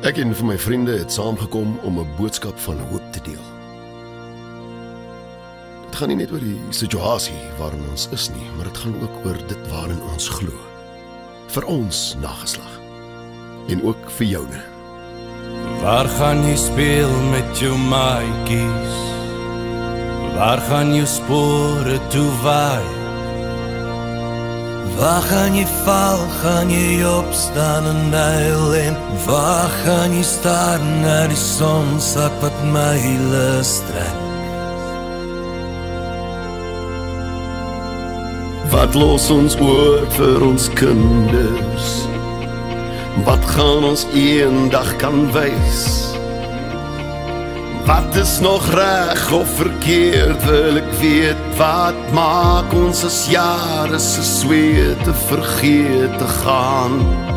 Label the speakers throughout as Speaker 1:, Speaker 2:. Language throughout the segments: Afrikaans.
Speaker 1: Ek en vir my vriende het saamgekom om 'n boodskap van hoop te deel. Dit gaan nie net oor die situasie waarin ons is nie, maar dit gaan ook oor dit waarin ons glo. Vir ons nageslag. En ook vir joune.
Speaker 2: Waar gaan jy speel met jou maatjies? Waar gaan jou spore toe waai? Waar gaan jy val, gaan jy opstaan en huil? En waar gaan jy staar na die sonsak wat myle strek?
Speaker 1: Wat los ons oor vir ons kinders? Wat gaan ons eendag kan wys? Wat is nog reg of verkeerd, wil ek weet. Wat maak ons as jare se sweet te vergeet te gaan?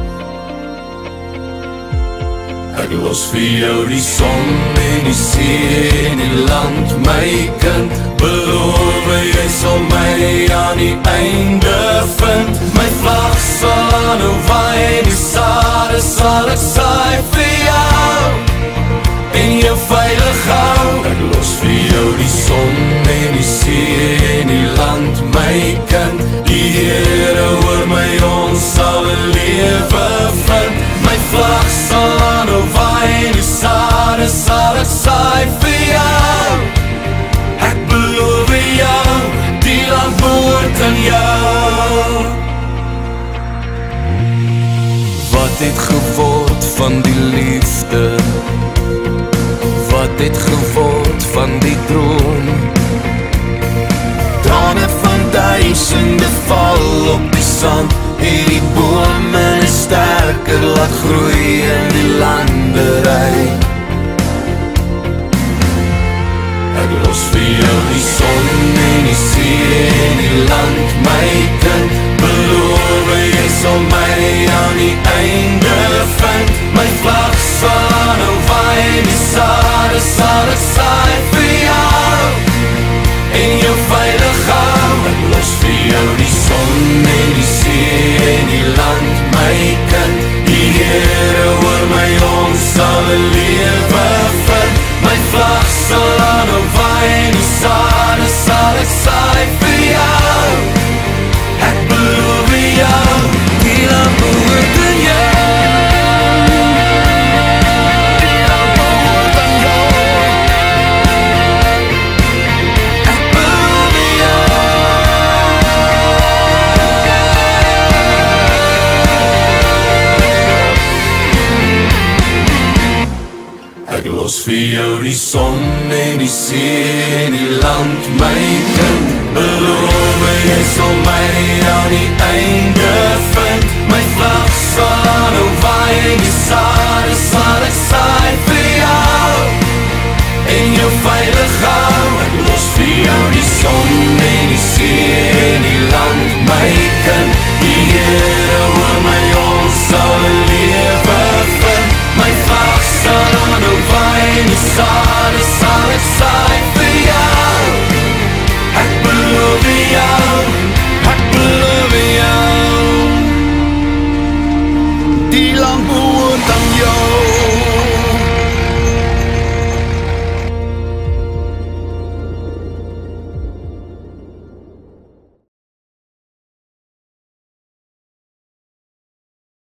Speaker 2: Ek los vir jou die son en die see en die land, my kind. Beloof jy sal my aan die einde vind. My vlag sal aanhou waai, die sade sal ek saai vir jou en jou veilig hou. Ek los vir jou die son en die see en die land, my kind. Die Here oor my, ons sal 'n lewe vind. My vlag sal aanhou waai, die sade sal ek saai vir jou. Ek beloof jou, die land behoort aan jou. Wat het geword van die liefde? Wat het geword van die droom? Trane van duisende val op die sand. Hierdie bome is sterker, laat groei in die landerij. Ek los vir jou die son en die see en die land, my kind. Beloof jy sal my aan die einde vind. My vlag sal aanhou waai, die sade sal ek saai vir jou en jou veilig hou. Ek los vir jou die son en die see en die land, my kind. Die Here oor my, ons sal 'n lewe vind. My vlag sal aanhou waai, die sade sal ek saai vir jou. Ek beloof jou, die land behoort aan jou. Ek los vir jou die son en die see en die land, my kind. Beloof jy sal my aan die einde vind. My vlag sal aanhou waai, die sade sal ek saai vir jou en jou veilig hou. Ek los vir jou die son en die see en die land, my kind. Die Here oor my, ons sal 'n lewe vind. My vlag sal aanhou waai, die sade sal ek saai vir jou. Ek beloof jou, ek beloof jou. Die land behoort aan jou.